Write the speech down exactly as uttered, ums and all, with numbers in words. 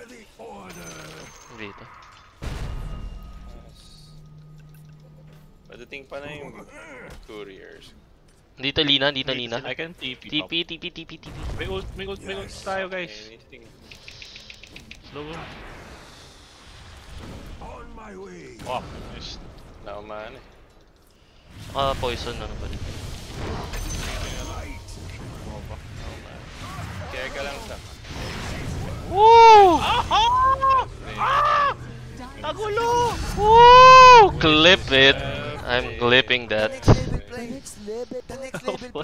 Dito. Padating pa na yung couriers. Dito Lina, dito Lina. I can T P. T P, T P, T P, T P. May ult, may ult, may ult tayo guys. Anything. Slow mo. Oh, nice. Naumahan eh. Ah, poison na naman. Kaya ka lang sa... Woo! Ah! Nagulo! Woo! Clip it. I'm clipping that. The next level, the next level,